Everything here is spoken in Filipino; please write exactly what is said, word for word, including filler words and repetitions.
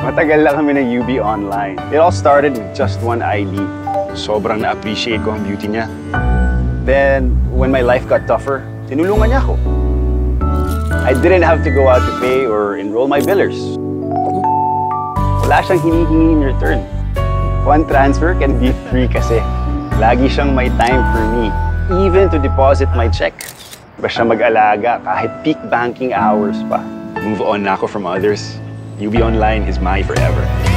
Matagal lang kami ng U B online. It all started with just one I D. Sobrang na-appreciate ko ang beauty niya. Then, when my life got tougher, tinulungan niya ako. I didn't have to go out to pay or enroll my billers. Wala siyang hinihingi in return. Fund transfer can be free kasi. Lagi siyang may time for me, even to deposit my check. Ba siya mag-alaga kahit peak banking hours pa. Move on na ako from others. U B Online is my forever.